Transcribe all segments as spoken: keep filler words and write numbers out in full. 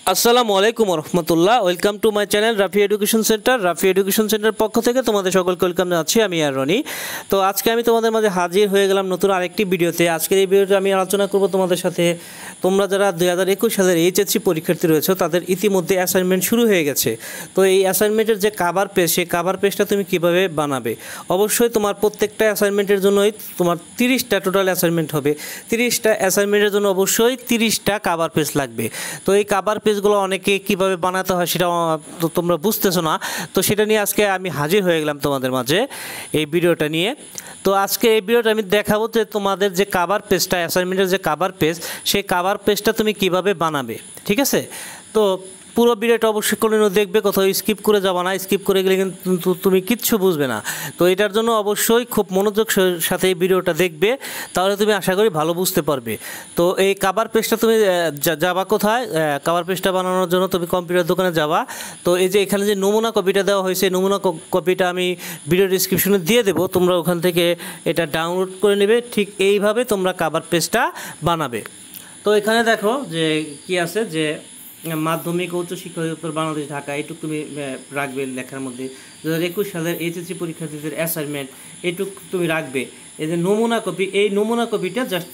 আসসালামু আলাইকুম রহমতুল্লাহ। Welcome to my channel Rafi education centre. Rafi education centre পক্ষ থেকে তোমাদের সকলকে ওয়েলকাম জানাচ্ছি। আমি আর রনি। তো আজকে আমি তোমাদের মাঝে হাজির হয়ে গেলাম নতুন আরেকটি ভিডিওতে। আজকের এই ভিডিওতে আমি আলোচনা করব তোমাদের সাথে, তোমরা যারা দুই হাজার একুশ সালের এইচএসসি পরীক্ষার্থী রয়েছে তাদের ইতিমধ্যে অ্যাসাইনমেন্ট শুরু হয়ে গেছে। তো এই অ্যাসাইনমেন্টের যে কাভার পেজ, সেই কাভার পেজটা তুমি কীভাবে বানাবে। অবশ্যই তোমার প্রত্যেকটা অ্যাসাইনমেন্টের জন্যই তোমার তিরিশটা টোটাল অ্যাসাইনমেন্ট হবে। তিরিশটা অ্যাসাইনমেন্টের জন্য অবশ্যই তিরিশটা কাভার পেজ লাগবে। তো এই কাভার পেজগুলো অনেকে কীভাবে বানাতে হয় সেটা তো তোমরা বুঝতেছো না। তো সেটা নিয়ে আজকে আমি হাজির হয়ে গেলাম তোমাদের মাঝে এই ভিডিওটা নিয়ে। তো আজকে এই ভিডিওটা আমি দেখাবো যে তোমাদের যে কাভার পেজটা, অ্যাসাইনমেন্টের যে কাভার পেজ, সেই কাভার পেজটা তুমি কিভাবে বানাবে। ঠিক আছে? তো পুরো ভিডিওটা অবশ্যই কোনো দেখবে, কোথাও স্কিপ করে যাবা না। স্কিপ করে গেলে কিন্তু তুমি কিচ্ছু বুঝবে না। তো এটার জন্য অবশ্যই খুব মনোযোগ সাথে এই ভিডিওটা দেখবে, তাহলে তুমি আশা করি ভালো বুঝতে পারবে। তো এই কাভার পেজটা তুমি যাবা কোথায়, কাভার পেজটা বানানোর জন্য তুমি কম্পিউটার দোকানে যাবা। তো এই যে এখানে যে নমুনা কপিটা দেওয়া হয়েছে, নমুনা কপিটা আমি ভিডিও ডিসক্রিপশনে দিয়ে দেবো, তোমরা ওখান থেকে এটা ডাউনলোড করে নেবে। ঠিক এইভাবে তোমরা কাভার পেজটা বানাবে। তো এখানে দেখো যে কি আছে, যে মাধ্যমিক ও উচ্চশিক্ষা অধিদপ্তর বাংলাদেশ ঢাকা, এইটুকু তুমি রাখবে লেখার মধ্যে। দু হাজার একুশ সালের এইচএসসি পরীক্ষার্থীদের অ্যাসাইনমেন্ট, এইটুকু তুমি রাখবে। এই যে নমুনা কপি, এই নমুনা কপিটা জাস্ট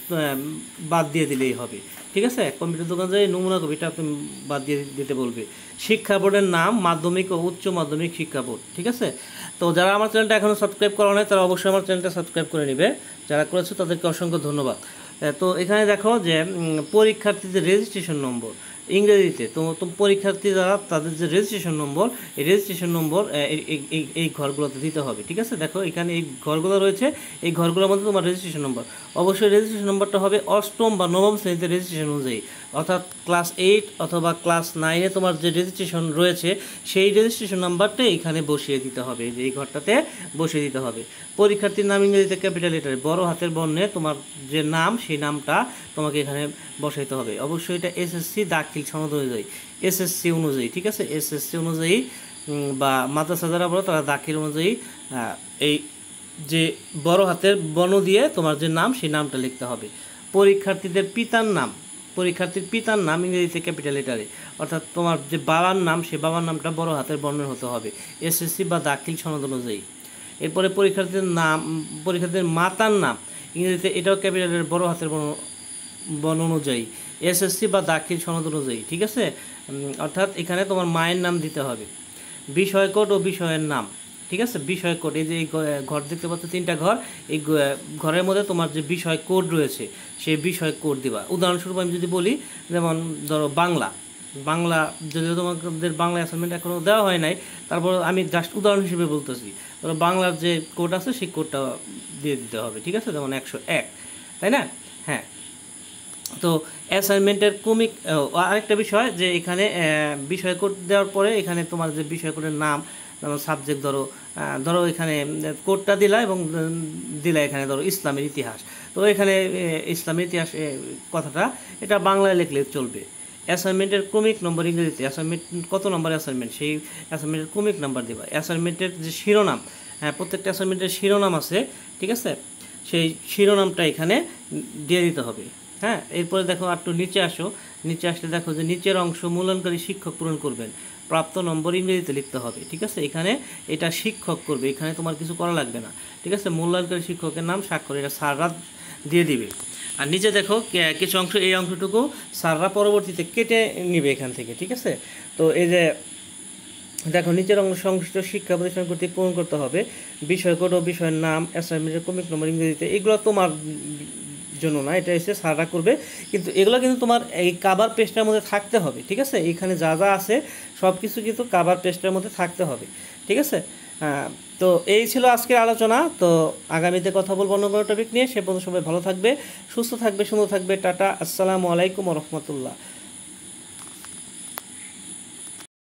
বাদ দিয়ে দিলেই হবে। ঠিক আছে? কম্পিউটার দোকান যায় নমুনা কপিটা তুমি বাদ দিয়ে দিতে বলবে। শিক্ষা বোর্ডের নাম মাধ্যমিক ও উচ্চ মাধ্যমিক শিক্ষা বোর্ড। ঠিক আছে? তো যারা আমার চ্যানেলটা এখনও সাবস্ক্রাইব করা নাই তারা অবশ্যই আমার চ্যানেলটা সাবস্ক্রাইব করে নেবে। যারা করেছো তাদেরকে অসংখ্য ধন্যবাদ। তো এখানে দেখো যে পরীক্ষার্থীদের রেজিস্ট্রেশন নম্বর ইংরেজিতে, তো পরীক্ষার্থী যারা তাদের যে রেজিস্ট্রেশন নম্বর, এই রেজিস্ট্রেশন নম্বর এই ঘরগুলোতে দিতে হবে। ঠিক আছে? দেখো এখানে এই ঘরগুলো রয়েছে, এই ঘরগুলোর মধ্যে তোমার রেজিস্ট্রেশন নম্বর। অবশ্যই রেজিস্ট্রেশন নম্বরটা হবে অষ্টম বা নবম শ্রেণীতে রেজিস্ট্রেশন অনুযায়ী, অর্থাৎ ক্লাস এইট অথবা ক্লাস নাইনে তোমার যে রেজিস্ট্রেশন রয়েছে সেই রেজিস্ট্রেশন নাম্বারটা এখানে বসিয়ে দিতে হবে, যে এই ঘরটাতে বসিয়ে দিতে হবে। পরীক্ষার্থীর নাম ইংরেজিতে ক্যাপিটাল লেটারে বড় হাতের বর্ণে তোমার যে নাম, সেই নামটা তোমাকে এখানে বসাইতে হবে। অবশ্যই এটা এসএসসি দাখিল সনদ অনুযায়ী, এসএসসি অনুযায়ী। ঠিক আছে? এসএসসি অনুযায়ী বা মাদ্রাসা যারা বলো তারা দাখিল অনুযায়ী এই যে বড় হাতের বর্ণ দিয়ে তোমার যে নাম, সেই নামটা লিখতে হবে। পরীক্ষার্থীদের পিতার নাম, পরীক্ষার্থীর পিতার নাম ইংরেজিতে ক্যাপিটাল লেটারে, অর্থাৎ তোমার যে বাবার নাম, সেই বাবার নামটা বড় হাতের বর্ণের হতে হবে এসএসসি বা দাখিল সনদ অনুযায়ী। এরপরে পরীক্ষার্থীদের নাম, পরীক্ষার্থীদের মাতার নাম ইংরেজিতে, এটাও ক্যাপিটালের বড় হাতের বর্ণ অনুযায়ী এসএসসি বা দাখিল সনদ অনুযায়ী। ঠিক আছে? অর্থাৎ এখানে তোমার মায়ের নাম দিতে হবে। বিষয় কোড ও বিষয়ের নাম। ঠিক আছে? বিষয় কোড, এই যে এই ঘর দেখতে পাচ্ছ তিনটা ঘর, এই ঘরের মধ্যে তোমার যে বিষয় কোড রয়েছে সেই বিষয় কোড দিবা। উদাহরণস্বরূপ আমি যদি বলি, যেমন ধরো বাংলা, বাংলা যদিও তোমাদের বাংলা অ্যাসাইনমেন্ট এখনও দেওয়া হয় নাই, তারপর আমি জাস্ট উদাহরণ হিসেবে বলতেছি। ধরো বাংলার যে কোড আছে সেই কোডটা দিয়ে দিতে হবে। ঠিক আছে? যেমন একশো এক, তাই না? হ্যাঁ। তো অ্যাসাইনমেন্টের ক্রমিক আরেকটা বিষয়, যে এখানে বিষয় কোড দেওয়ার পরে এখানে তোমার যে বিষয় কোডের নাম, যেমন সাবজেক্ট ধরো ধরো এখানে কোডটা দিলা এবং দিলা এখানে ধরো ইসলামের ইতিহাস। তো এখানে ইসলামের ইতিহাস কথাটা এটা বাংলায় লিখলে চলবে। অ্যাসাইনমেন্টের ক্রমিক নম্বর ইংরেজিতে, অ্যাসাইনমেন্ট কত নম্বর অ্যাসাইনমেন্ট, সেই অ্যাসাইনমেন্টের ক্রমিক নাম্বার দেবা। অ্যাসাইনমেন্টের যে শিরোনাম, হ্যাঁ প্রত্যেকটা অ্যাসাইনমেন্টের শিরোনাম আছে। ঠিক আছে? সেই শিরোনামটা এখানে দিয়ে দিতে হবে। হ্যাঁ। এরপরে দেখো একটু নিচে আসো, নিচে আসলে দেখো যে নিচের অংশ মূল্যায়নকারী শিক্ষক পূরণ করবেন, প্রাপ্ত নম্বর ইংরেজিতে লিখতে হবে। ঠিক আছে? এখানে এটা শিক্ষক করবে, এখানে তোমার কিছু করা লাগবে না। ঠিক আছে? মূল্যায়নকারী শিক্ষকের নাম, স্বাক্ষর, এটা স্যাররা দিয়ে দিবে। আর নিচে দেখো কিছু অংশ, এই অংশটুকু স্যাররা পরবর্তীতে কেটে নিবে এখান থেকে। ঠিক আছে? তো এই যে দেখো নিচের অংশ সংশ্লিষ্ট শিক্ষা প্রতিষ্ঠান কর্তৃক পূরণ করতে হবে। বিষয় কোড ও বিষয়ের নাম, অ্যাসাইনমেন্টের ক্রমিক নম্বর ইংরেজিতে, এগুলো তোমার জন্য না, এটা এসে স্যাররা করবে। কিন্তু এগুলো কিন্তু তোমার এই কাভার পেজটার মধ্যে থাকতে হবে। ঠিক আছে? এখানে যা যা আছে সব কিছু কিন্তু কাভার পেজটার মধ্যে থাকতে হবে। ঠিক আছে? তো এই ছিল আজকের আলোচনা। তো আগামীতে কথা বলবো অন্য কোনো টপিক নিয়ে। সে পর্যন্ত সবাই ভালো থাকবে, সুস্থ থাকবে, সুন্দর থাকবে। টাটা, আসসালামু আলাইকুম রহমতুল্লাহ।